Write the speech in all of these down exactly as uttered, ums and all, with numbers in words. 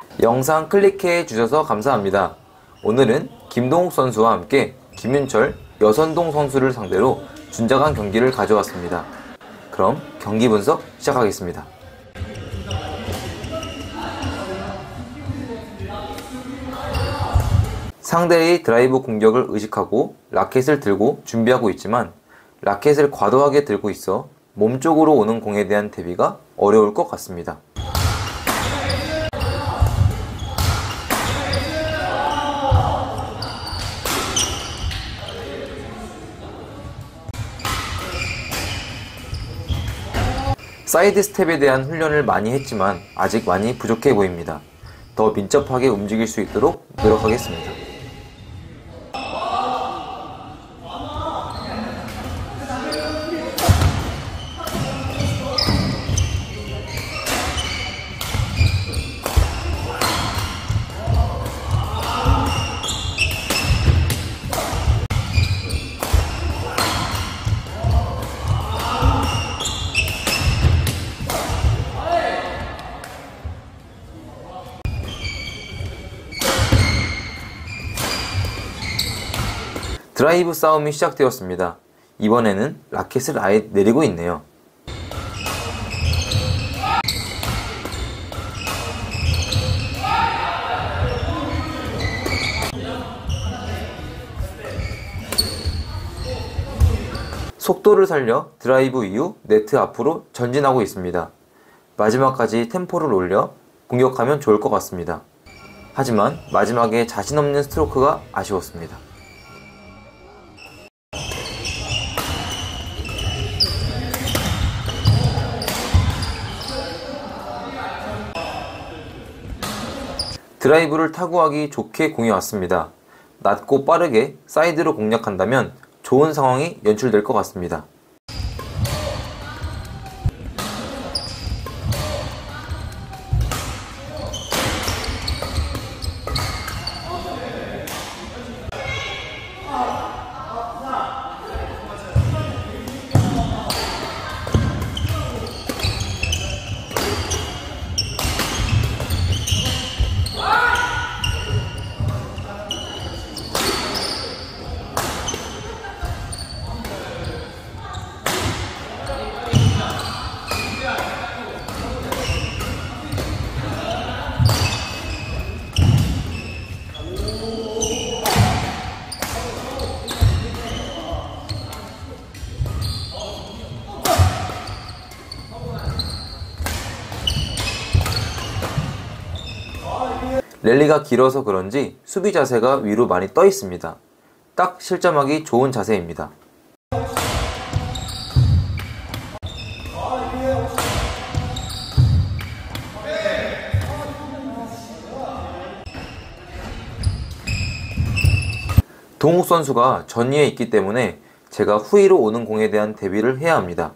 영상 클릭해 주셔서 감사합니다. 오늘은 김동욱 선수와 함께 김윤철, 여선동 선수를 상대로 준작한 경기를 가져왔습니다. 그럼 경기 분석 시작하겠습니다. 상대의 드라이브 공격을 의식하고 라켓을 들고 준비하고 있지만 라켓을 과도하게 들고 있어 몸쪽으로 오는 공에 대한 대비가 어려울 것 같습니다. 사이드 스텝에 대한 훈련을 많이 했지만 아직 많이 부족해 보입니다. 더 민첩하게 움직일 수 있도록 노력하겠습니다. 드라이브 싸움이 시작되었습니다. 이번에는 라켓을 아예 내리고 있네요. 속도를 살려 드라이브 이후 네트 앞으로 전진하고 있습니다. 마지막까지 템포를 올려 공격하면 좋을 것 같습니다. 하지만 마지막에 자신 없는 스트로크가 아쉬웠습니다. 드라이브를 타고 하기 좋게 공이 왔습니다. 낮고 빠르게 사이드로 공략한다면 좋은 상황이 연출될 것 같습니다. 랠리가 길어서 그런지 수비 자세가 위로 많이 떠 있습니다. 딱 실점하기 좋은 자세입니다. 동욱 선수가 전위에 있기 때문에 제가 후위로 오는 공에 대한 대비를 해야 합니다.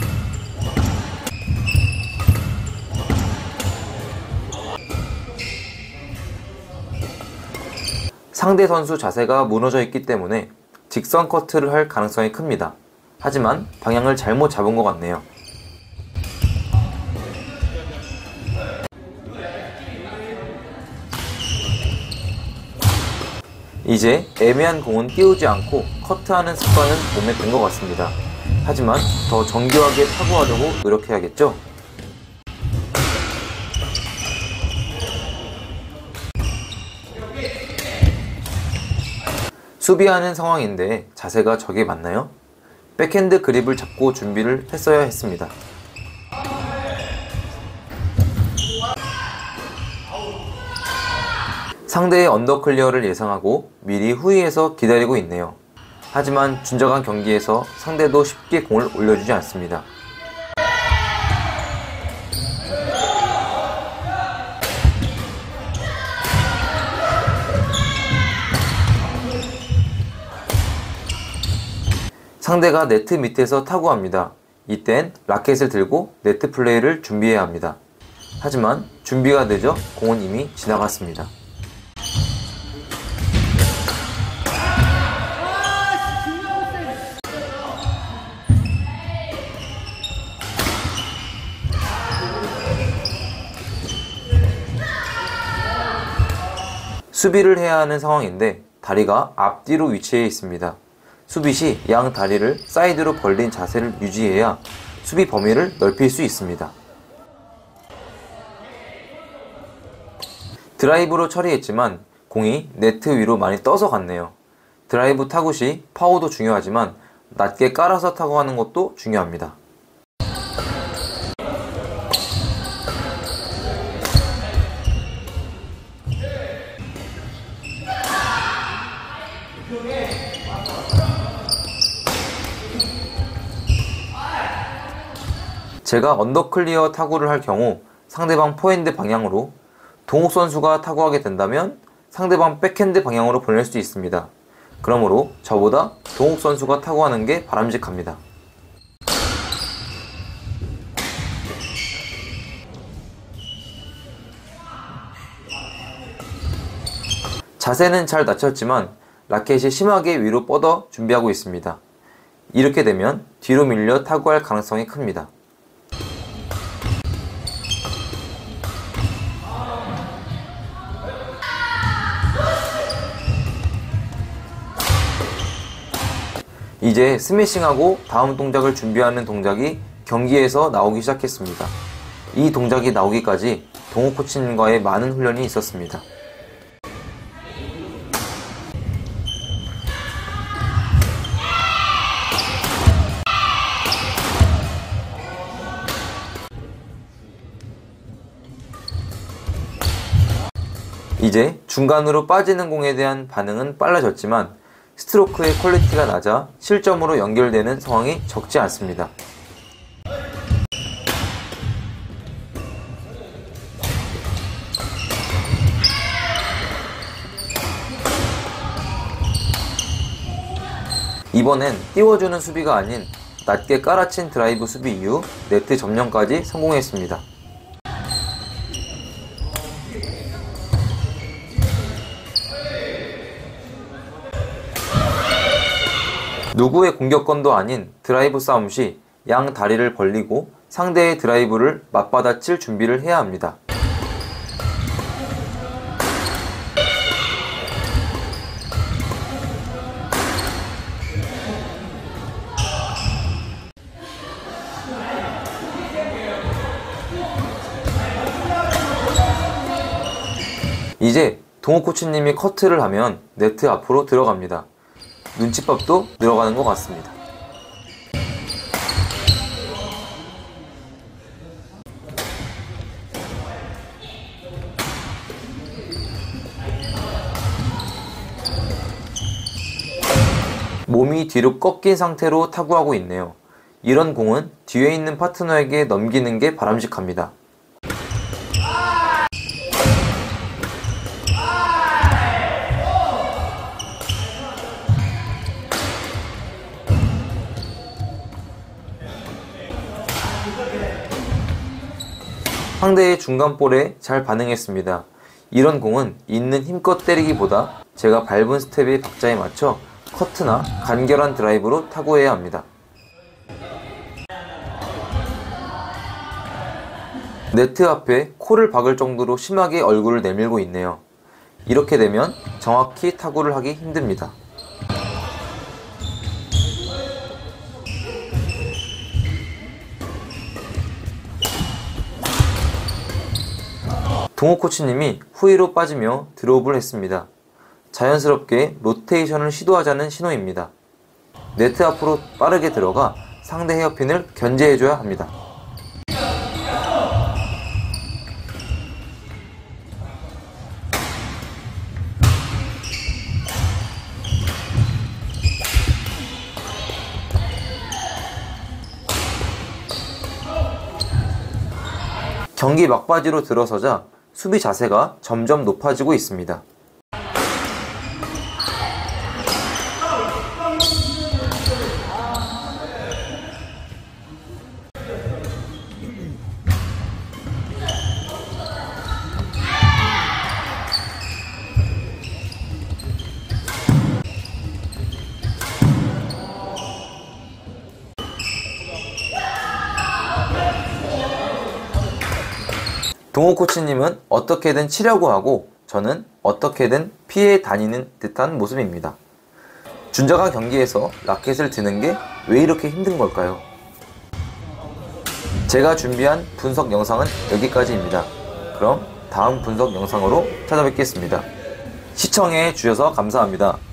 상대 선수 자세가 무너져 있기 때문에 직선 커트를 할 가능성이 큽니다. 하지만 방향을 잘못 잡은 것 같네요. 이제 애매한 공은 띄우지 않고 커트하는 습관은 몸에 든 것 같습니다. 하지만 더 정교하게 타구하려고 노력해야겠죠? 수비하는 상황인데 자세가 저게 맞나요? 백핸드 그립을 잡고 준비를 했어야 했습니다. 상대의 언더클리어를 예상하고 미리 후위에서 기다리고 있네요. 하지만 준작한 경기에서 상대도 쉽게 공을 올려주지 않습니다. 상대가 네트 밑에서 타구합니다. 이땐 라켓을 들고 네트 플레이를 준비해야 합니다. 하지만 준비가 늦어 공은 이미 지나갔습니다. 수비를 해야 하는 상황인데 다리가 앞뒤로 위치해 있습니다. 수비 시 양 다리를 사이드로 벌린 자세를 유지해야 수비 범위를 넓힐 수 있습니다. 드라이브로 처리했지만 공이 네트 위로 많이 떠서 갔네요. 드라이브 타구 시 파워도 중요하지만 낮게 깔아서 타구하는 것도 중요합니다. 제가 언더클리어 타구를 할 경우 상대방 포핸드 방향으로, 동욱 선수가 타구하게 된다면 상대방 백핸드 방향으로 보낼 수 있습니다. 그러므로 저보다 동욱 선수가 타구하는 게 바람직합니다. 자세는 잘 낮췄지만 라켓이 심하게 위로 뻗어 준비하고 있습니다. 이렇게 되면 뒤로 밀려 타구할 가능성이 큽니다. 이제 스매싱하고 다음 동작을 준비하는 동작이 경기에서 나오기 시작했습니다. 이 동작이 나오기까지 동욱 코치님과의 많은 훈련이 있었습니다. 이제 중간으로 빠지는 공에 대한 반응은 빨라졌지만 스트로크의 퀄리티가 낮아 실점으로 연결되는 상황이 적지 않습니다. 이번엔 띄워주는 수비가 아닌 낮게 깔아친 드라이브 수비 이후 네트 점령까지 성공했습니다. 누구의 공격권도 아닌 드라이브 싸움 시 양 다리를 벌리고 상대의 드라이브를 맞받아칠 준비를 해야 합니다. 이제 동욱 코치님이 커트를 하면 네트 앞으로 들어갑니다. 눈칫밥도 늘어가는 것 같습니다. 몸이 뒤로 꺾인 상태로 타구하고 있네요. 이런 공은 뒤에 있는 파트너에게 넘기는 게 바람직합니다. 상대의 중간볼에 잘 반응했습니다. 이런 공은 있는 힘껏 때리기보다 제가 밟은 스텝의 박자에 맞춰 커트나 간결한 드라이브로 타구해야 합니다. 네트 앞에 코를 박을 정도로 심하게 얼굴을 내밀고 있네요. 이렇게 되면 정확히 타구를 하기 힘듭니다. 동욱 코치님이 후위로 빠지며 드롭을 했습니다. 자연스럽게 로테이션을 시도하자는 신호입니다. 네트 앞으로 빠르게 들어가 상대 헤어핀을 견제해줘야 합니다. 경기 막바지로 들어서자 수비 자세가 점점 높아지고 있습니다. 동욱 코치님은 어떻게든 치려고 하고 저는 어떻게든 피해 다니는 듯한 모습입니다. 준자가 경기에서 라켓을 드는 게 왜 이렇게 힘든 걸까요? 제가 준비한 분석 영상은 여기까지입니다. 그럼 다음 분석 영상으로 찾아뵙겠습니다. 시청해 주셔서 감사합니다.